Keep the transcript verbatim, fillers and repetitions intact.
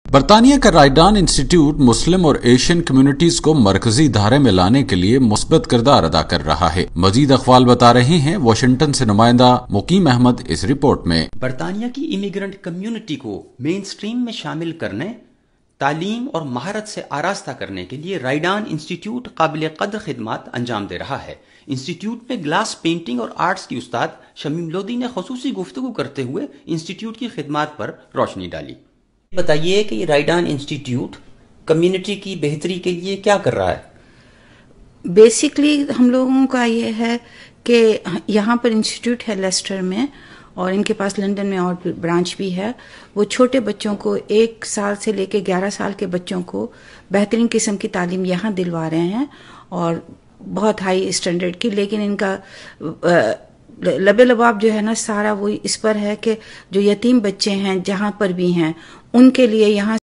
برطانیہ کا رائڈان انسٹیٹیوٹ مسلم اور ایشین کمیونٹیز کو مرکزی دھارے میں لانے کے لیے مثبت کردار ادا کر رہا ہے۔ مزید اقوال بتا رہے ہیں واشنگٹن سے نمائندہ مقیم احمد اس رپورٹ میں۔ برطانیہ کی امیگرنٹ کمیونٹی کو مین سٹریم میں شامل کرنے، تعلیم اور مہارت سے آراستہ کرنے کے لیے رائڈان انسٹیٹیوٹ قابل قدر خدمات انجام دے رہا ہے۔ انسٹیٹیوٹ میں گلاس پینٹنگ اور آرٹس کی استاد شمیم لودھی نے خصوصی گفتگو کرتے ہوئے انسٹیٹیوٹ کی خدمات پر روشنی ڈالی۔ بتائیے کہ یہ رائڈان انسٹیٹیوٹ کمیونٹی کی بہتری کے لیے کیا کر رہا ہے؟ بیسکلی ہم لوگوں کا یہ ہے کہ یہاں پر انسٹیٹیوٹ ہے لیسٹر میں، اور ان کے پاس لندن میں اور برانچ بھی ہے۔ وہ چھوٹے بچوں کو ایک سال سے لے کے گیارہ سال کے بچوں کو بہترین قسم کی تعلیم یہاں دلوا رہے ہیں، اور بہت ہائی اسٹینڈرڈ کی، لیکن ان کا لبے لباب جو ہے نا سارا وہ اس پر ہے کہ جو یتیم بچے ہیں جہاں پر بھی ہیں ان کے لیے یہاں